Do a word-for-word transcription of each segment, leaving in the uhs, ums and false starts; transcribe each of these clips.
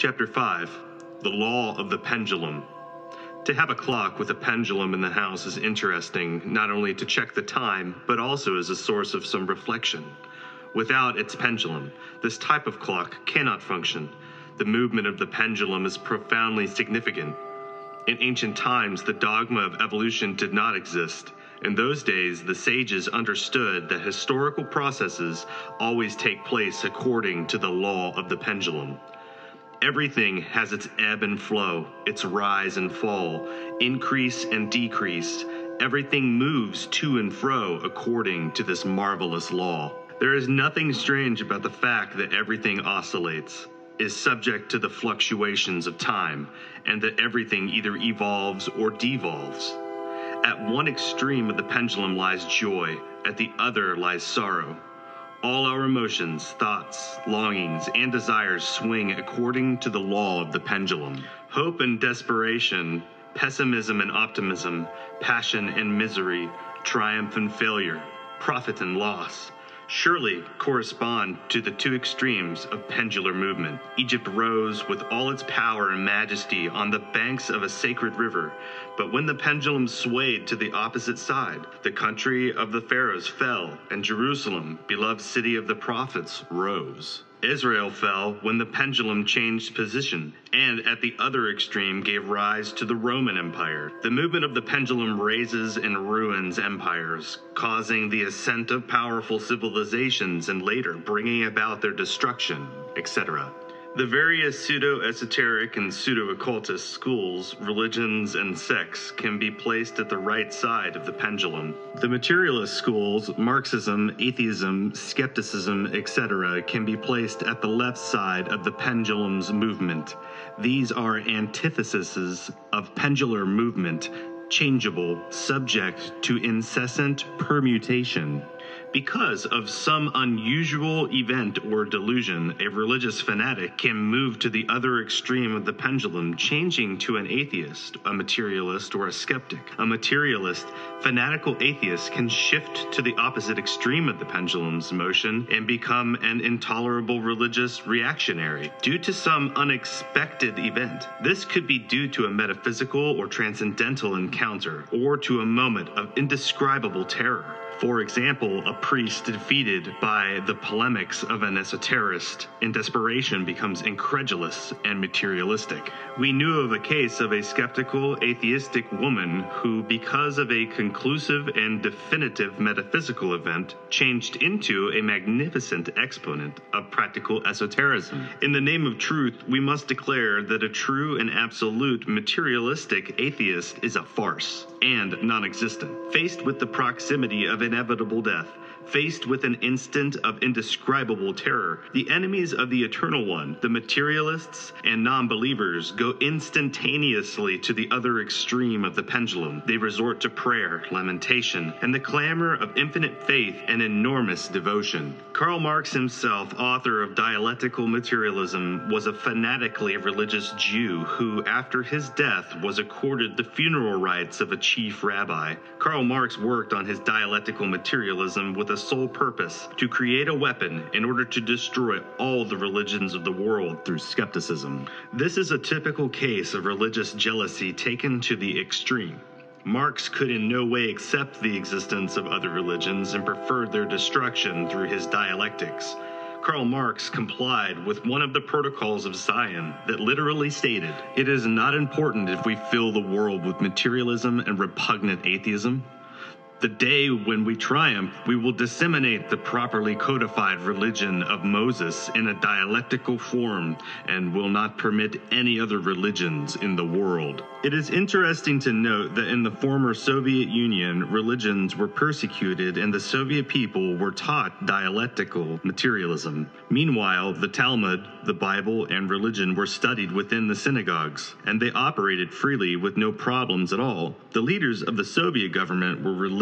Chapter five. The Law of the Pendulum. To have a clock with a pendulum in the house is interesting, not only to check the time, but also as a source of some reflection. Without its pendulum, this type of clock cannot function. The movement of the pendulum is profoundly significant. In ancient times, the dogma of evolution did not exist. In those days, the sages understood that historical processes always take place according to the law of the pendulum. Everything has its ebb and flow, its rise and fall, increase and decrease. Everything moves to and fro according to this marvelous law. There is nothing strange about the fact that everything oscillates, is subject to the fluctuations of time, and that everything either evolves or devolves. At one extreme of the pendulum lies joy, at the other lies sorrow. All our emotions, thoughts, longings, and desires swing according to the law of the pendulum. Hope and desperation, pessimism and optimism, passion and misery, triumph and failure, profit and loss, surely correspond to the two extremes of pendular movement. Egypt rose with all its power and majesty on the banks of a sacred river, but when the pendulum swayed to the opposite side, the country of the pharaohs fell, and Jerusalem, beloved city of the prophets, rose. Israel fell when the pendulum changed position, and at the other extreme gave rise to the Roman Empire. The movement of the pendulum raises and ruins empires, causing the ascent of powerful civilizations and later bringing about their destruction, et cetera. The various pseudo-esoteric and pseudo-occultist schools, religions, and sects can be placed at the right side of the pendulum. The materialist schools, Marxism, atheism, skepticism, et cetera, can be placed at the left side of the pendulum's movement. These are antitheses of pendular movement, changeable, subject to incessant permutation. Because of some unusual event or delusion, a religious fanatic can move to the other extreme of the pendulum, changing to an atheist, a materialist, or a skeptic. A materialist, fanatical atheist can shift to the opposite extreme of the pendulum's motion and become an intolerable religious reactionary due to some unexpected event. This could be due to a metaphysical or transcendental encounter, or to a moment of indescribable terror. For example, a priest defeated by the polemics of an esoterist in desperation becomes incredulous and materialistic. We knew of a case of a skeptical, atheistic woman who, because of a conclusive and definitive metaphysical event, changed into a magnificent exponent of practical esotericism. In the name of truth, we must declare that a true and absolute materialistic atheist is a farce and non-existent. Faced with the proximity of inevitable death, faced with an instant of indescribable terror, the enemies of the Eternal One, the materialists and non-believers, go instantaneously to the other extreme of the pendulum. They resort to prayer, lamentation, and the clamor of infinite faith and enormous devotion. Karl Marx himself, author of Dialectical Materialism, was a fanatically religious Jew who, after his death, was accorded the funeral rites of a chief rabbi. Karl Marx worked on his Dialectical Materialism with a sole purpose: to create a weapon in order to destroy all the religions of the world through skepticism. This is a typical case of religious jealousy taken to the extreme. Marx could in no way accept the existence of other religions and preferred their destruction through his dialectics. Karl Marx complied with one of the protocols of Zion that literally stated, "It is not important if we fill the world with materialism and repugnant atheism. The day when we triumph, we will disseminate the properly codified religion of Moses in a dialectical form and will not permit any other religions in the world." It is interesting to note that in the former Soviet Union, religions were persecuted and the Soviet people were taught dialectical materialism. Meanwhile, the Talmud, the Bible, and religion were studied within the synagogues, and they operated freely with no problems at all. The leaders of the Soviet government were religious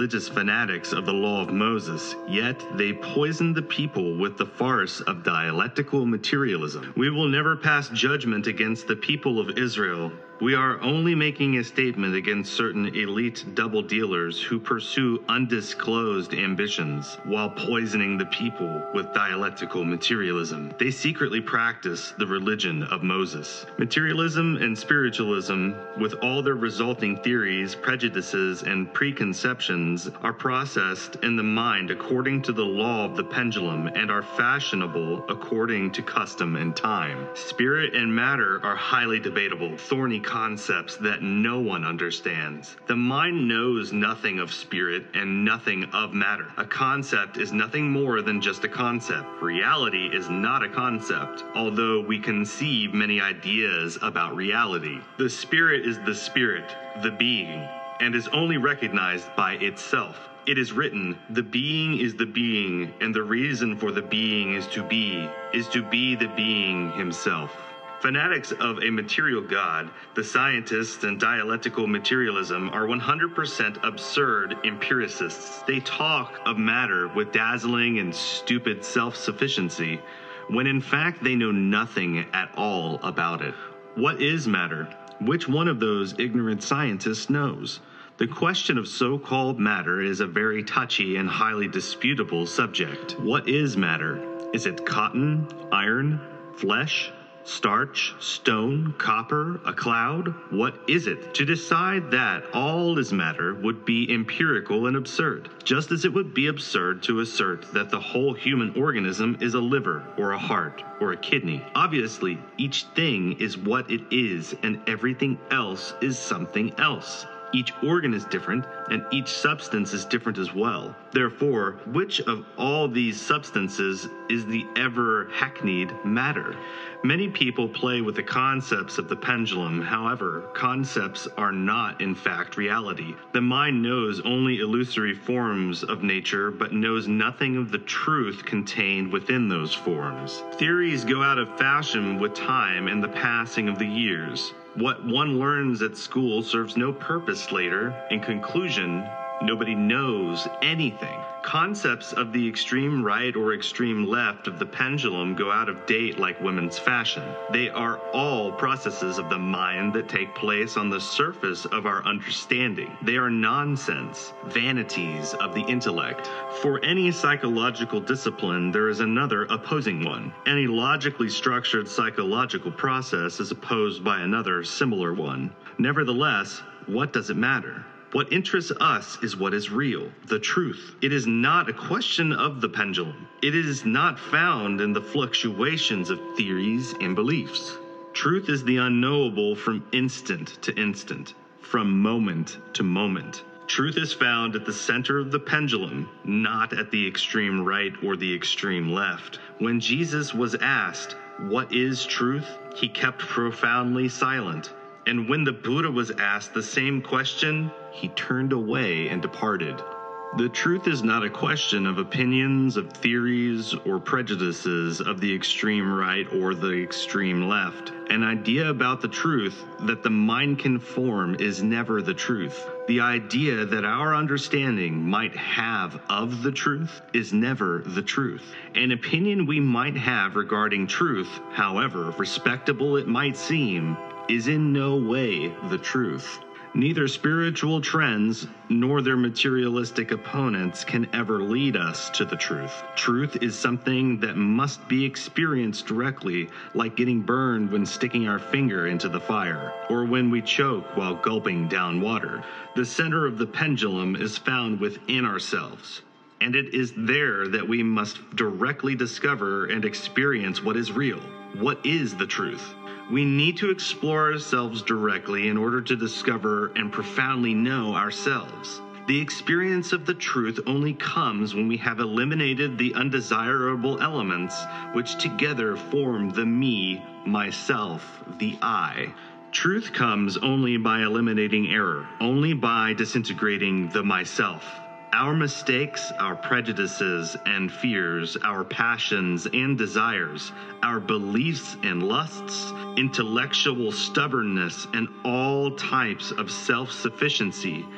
religious fanatics of the law of Moses, yet they poison the people with the farce of dialectical materialism. We will never pass judgment against the people of Israel. We are only making a statement against certain elite double dealers who pursue undisclosed ambitions while poisoning the people with dialectical materialism. They secretly practice the religion of Moses. Materialism and spiritualism, with all their resulting theories, prejudices, and preconceptions, are processed in the mind according to the law of the pendulum and are fashionable according to custom and time. Spirit and matter are highly debatable, thorny concepts that no one understands. The mind knows nothing of spirit and nothing of matter. A concept is nothing more than just a concept. Reality is not a concept, although we conceive many ideas about reality. The spirit is the spirit, the being, and is only recognized by itself. It is written, the being is the being, and the reason for the being is to be, is to be the being himself. Fanatics of a material God, the scientists and dialectical materialism are one hundred percent absurd empiricists. They talk of matter with dazzling and stupid self-sufficiency, when in fact they know nothing at all about it. What is matter? Which one of those ignorant scientists knows? The question of so-called matter is a very touchy and highly disputable subject. What is matter? Is it cotton, iron, flesh, starch, stone, copper, a cloud? What is it? To decide that all is matter would be empirical and absurd, just as it would be absurd to assert that the whole human organism is a liver or a heart or a kidney. Obviously, each thing is what it is, and everything else is something else. Each organ is different, and each substance is different as well. Therefore, which of all these substances is the ever-hackneyed matter? Many people play with the concepts of the pendulum. However, concepts are not, in fact, reality. The mind knows only illusory forms of nature, but knows nothing of the truth contained within those forms. Theories go out of fashion with time and the passing of the years. What one learns at school serves no purpose later. In conclusion, nobody knows anything. Concepts of the extreme right or extreme left of the pendulum go out of date like women's fashion. They are all processes of the mind that take place on the surface of our understanding. They are nonsense, vanities of the intellect. For any psychological discipline, there is another opposing one. Any logically structured psychological process is opposed by another similar one. Nevertheless, what does it matter? What interests us is what is real, the truth. It is not a question of the pendulum. It is not found in the fluctuations of theories and beliefs. Truth is the unknowable from instant to instant, from moment to moment. Truth is found at the center of the pendulum, not at the extreme right or the extreme left. When Jesus was asked, "What is truth?" he kept profoundly silent. And when the Buddha was asked the same question, he turned away and departed. The truth is not a question of opinions, of theories, or prejudices of the extreme right or the extreme left. An idea about the truth that the mind can form is never the truth. The idea that our understanding might have of the truth is never the truth. An opinion we might have regarding truth, however respectable it might seem, is in no way the truth. Neither spiritual trends nor their materialistic opponents can ever lead us to the truth. Truth is something that must be experienced directly, like getting burned when sticking our finger into the fire, or when we choke while gulping down water. The center of the pendulum is found within ourselves, and it is there that we must directly discover and experience what is real. What is the truth? We need to explore ourselves directly in order to discover and profoundly know ourselves. The experience of the truth only comes when we have eliminated the undesirable elements which together form the me, myself, the I. Truth comes only by eliminating error, only by disintegrating the myself. Our mistakes, our prejudices and fears, our passions and desires, our beliefs and lusts, intellectual stubbornness, and all types of self-sufficiency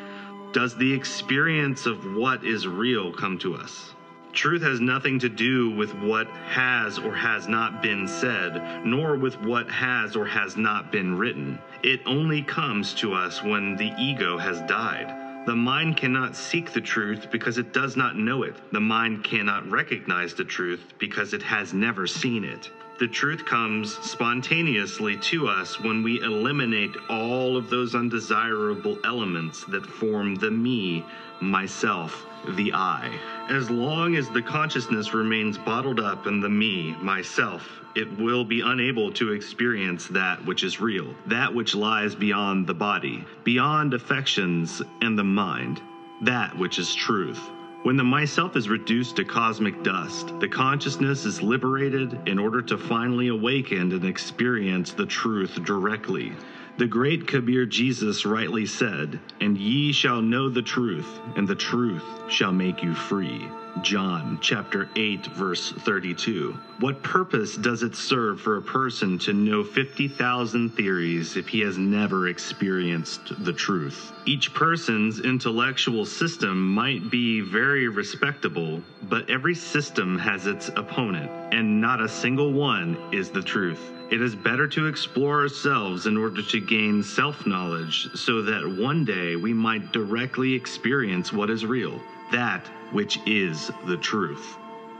does the experience of what is real come to us. Truth has nothing to do with what has or has not been said, nor with what has or has not been written. It only comes to us when the ego has died. The mind cannot seek the truth because it does not know it. The mind cannot recognize the truth because it has never seen it. The truth comes spontaneously to us when we eliminate all of those undesirable elements that form the me, myself, the I. As long as the consciousness remains bottled up in the me, myself, it will be unable to experience that which is real, that which lies beyond the body, beyond affections and the mind, that which is truth. When the myself is reduced to cosmic dust, the consciousness is liberated in order to finally awaken and experience the truth directly. The great Kabir Jesus rightly said, "And ye shall know the truth, and the truth shall make you free." John chapter eight, verse thirty-two. What purpose does it serve for a person to know fifty thousand theories if he has never experienced the truth? Each person's intellectual system might be very respectable, but every system has its opponent, and not a single one is the truth. It is better to explore ourselves in order to gain self-knowledge so that one day we might directly experience what is real, that which is the truth.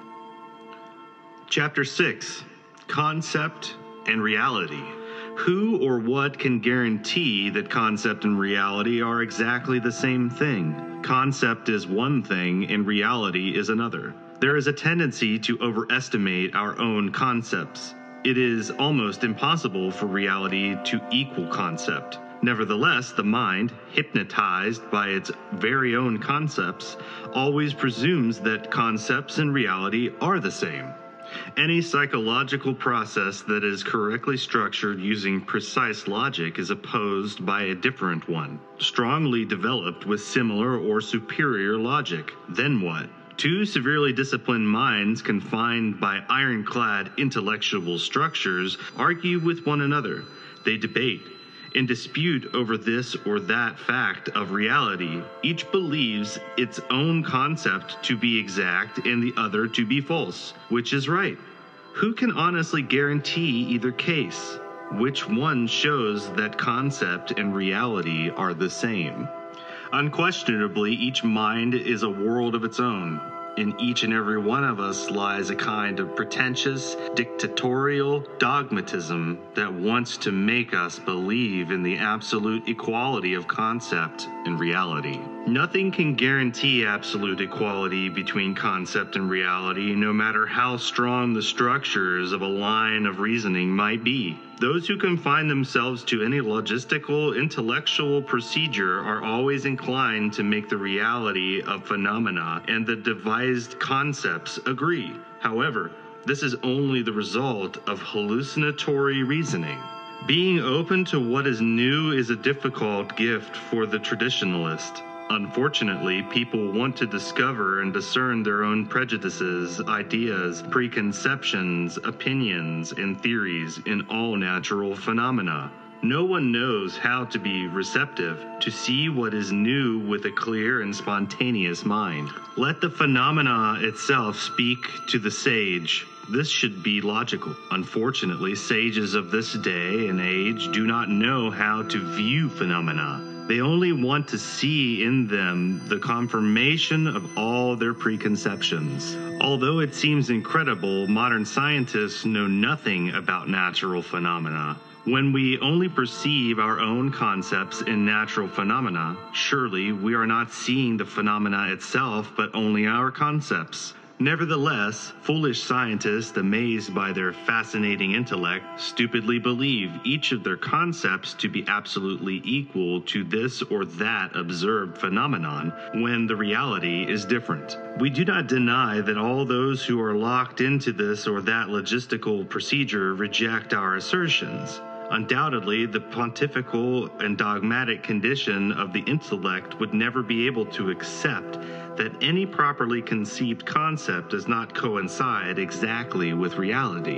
Chapter six, Concept and Reality. Who or what can guarantee that concept and reality are exactly the same thing? Concept is one thing and reality is another. There is a tendency to overestimate our own concepts. It is almost impossible for reality to equal concept. Nevertheless, the mind, hypnotized by its very own concepts, always presumes that concepts and reality are the same. Any psychological process that is correctly structured using precise logic is opposed by a different one, strongly developed with similar or superior logic. Then what? Two severely disciplined minds confined by ironclad intellectual structures argue with one another. They debate and dispute over this or that fact of reality. Each believes its own concept to be exact and the other to be false. Which is right? Who can honestly guarantee either case? Which one shows that concept and reality are the same? Unquestionably, each mind is a world of its own. In each and every one of us lies a kind of pretentious, dictatorial dogmatism that wants to make us believe in the absolute equality of concept and reality. Nothing can guarantee absolute equality between concept and reality, no matter how strong the structures of a line of reasoning might be. Those who confine themselves to any logistical, intellectual procedure are always inclined to make the reality of phenomena and the devised concepts agree. However, this is only the result of hallucinatory reasoning. Being open to what is new is a difficult gift for the traditionalist. Unfortunately, people want to discover and discern their own prejudices, ideas, preconceptions, opinions, and theories in all natural phenomena. No one knows how to be receptive, to see what is new with a clear and spontaneous mind. Let the phenomena itself speak to the sage. This should be logical. Unfortunately, sages of this day and age do not know how to view phenomena. They only want to see in them the confirmation of all their preconceptions. Although it seems incredible, modern scientists know nothing about natural phenomena. When we only perceive our own concepts in natural phenomena, surely we are not seeing the phenomena itself, but only our concepts. Nevertheless, foolish scientists, amazed by their fascinating intellect, stupidly believe each of their concepts to be absolutely equal to this or that observed phenomenon, when the reality is different. We do not deny that all those who are locked into this or that logistical procedure reject our assertions. Undoubtedly, the pontifical and dogmatic condition of the intellect would never be able to accept that any properly conceived concept does not coincide exactly with reality.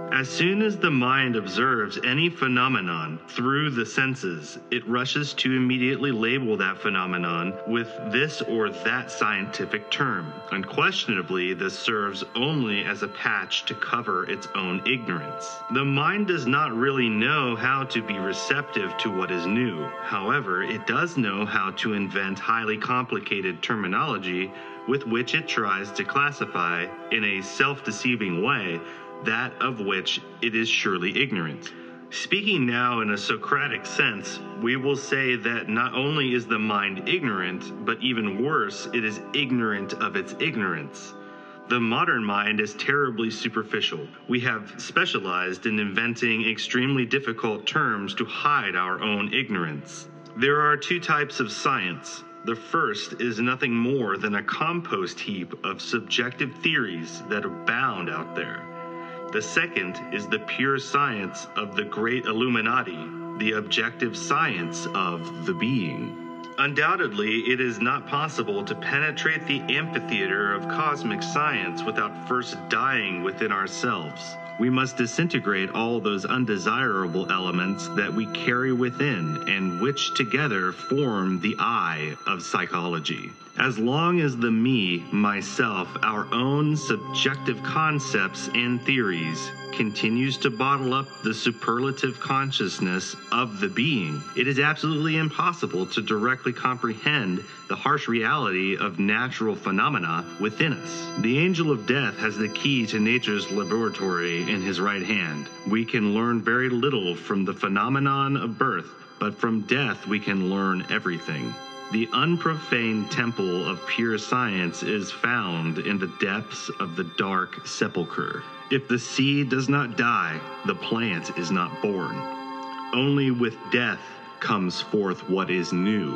As soon as the mind observes any phenomenon through the senses, it rushes to immediately label that phenomenon with this or that scientific term. Unquestionably, this serves only as a patch to cover its own ignorance. The mind does not really know how to be receptive to what is new. However, it does know how to invent highly complicated terminology with which it tries to classify, in a self-deceiving way, that of which it is surely ignorant. Speaking now in a Socratic sense, we will say that not only is the mind ignorant, but even worse, it is ignorant of its ignorance. The modern mind is terribly superficial. We have specialized in inventing extremely difficult terms to hide our own ignorance. There are two types of science. The first is nothing more than a compost heap of subjective theories that abound out there. The second is the pure science of the great Illuminati, the objective science of the being. Undoubtedly, it is not possible to penetrate the amphitheater of cosmic science without first dying within ourselves. We must disintegrate all those undesirable elements that we carry within and which together form the I of psychology. As long as the me, myself, our own subjective concepts and theories continues to bottle up the superlative consciousness of the being, it is absolutely impossible to directly comprehend the harsh reality of natural phenomena within us. The angel of death has the key to nature's laboratory in his right hand. We can learn very little from the phenomenon of birth, but from death we can learn everything. The unprofaned temple of pure science is found in the depths of the dark sepulchre. If the seed does not die, the plant is not born. Only with death comes forth what is new.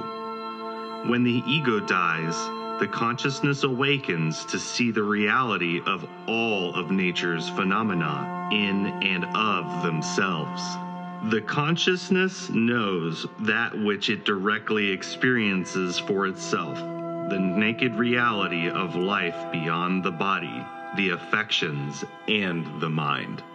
When the ego dies, the consciousness awakens to see the reality of all of nature's phenomena in and of themselves. The consciousness knows that which it directly experiences for itself, the naked reality of life beyond the body, the affections, and the mind.